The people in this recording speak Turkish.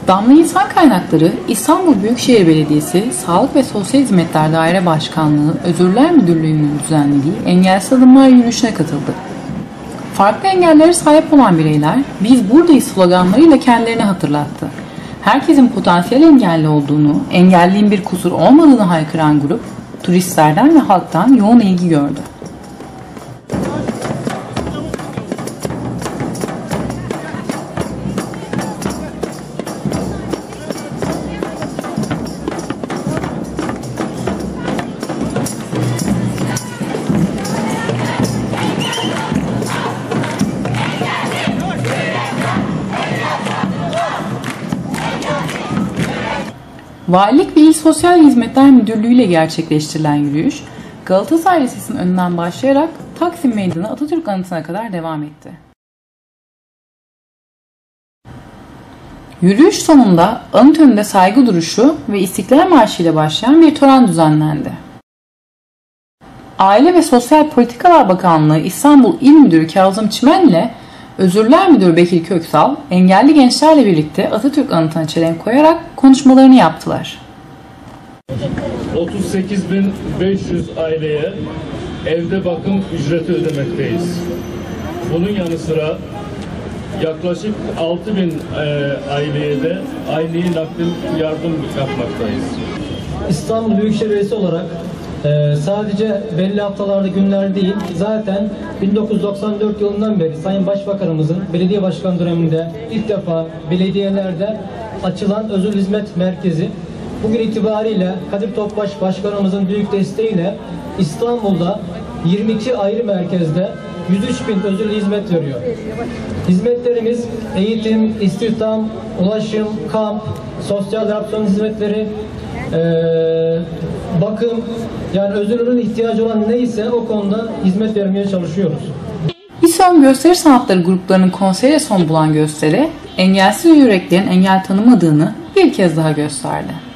Damla İnsan Kaynakları, İstanbul Büyükşehir Belediyesi, Sağlık ve Sosyal Hizmetler Daire Başkanlığı, Özürler Müdürlüğü'nün düzenlediği Engelsiz Adımlar yürüyüşüne katıldı. Farklı engellere sahip olan bireyler, "Biz buradayız" sloganlarıyla kendilerini hatırlattı. Herkesin potansiyel engelli olduğunu, engelliliğin bir kusur olmadığını haykıran grup, turistlerden ve halktan yoğun ilgi gördü. Valilik ve İl Sosyal Hizmetler Müdürlüğü ile gerçekleştirilen yürüyüş, Galatasaray Lisesi'nin önünden başlayarak Taksim Meydanı Atatürk Anıtı'na kadar devam etti. Yürüyüş sonunda anıt önünde saygı duruşu ve İstiklal Marşı ile başlayan bir tören düzenlendi. Aile ve Sosyal Politikalar Bakanlığı İstanbul İl Müdürü Kazım Çimen ile Özürler Müdürü Bekir Köksal, engelli gençlerle birlikte Atatürk Anıtı'na çelenk koyarak konuşmalarını yaptılar. 38.500 aileye evde bakım ücreti ödemekteyiz. Bunun yanı sıra yaklaşık 6.000 aileye de aylık nakdim yardım yapmaktayız. İstanbul Büyükşehir Belediyesi olarak sadece belli haftalarda, günler değil, zaten 1994 yılından beri Sayın Başbakanımızın belediye başkan döneminde ilk defa belediyelerde açılan özel hizmet merkezi bugün itibariyle Kadir Topbaş Başkanımızın büyük desteğiyle İstanbul'da 22 ayrı merkezde 103.000 özel hizmet veriyor. Hizmetlerimiz eğitim, istihdam, ulaşım, kamp, sosyal rehabilitasyon hizmetleri, bakım, yani özürlünün ihtiyacı olan neyse o konuda hizmet vermeye çalışıyoruz. İSOM Gösteri Sanatları gruplarının konseriyle son bulan gösteri, engelsiz yüreklerin engel tanımadığını bir kez daha gösterdi.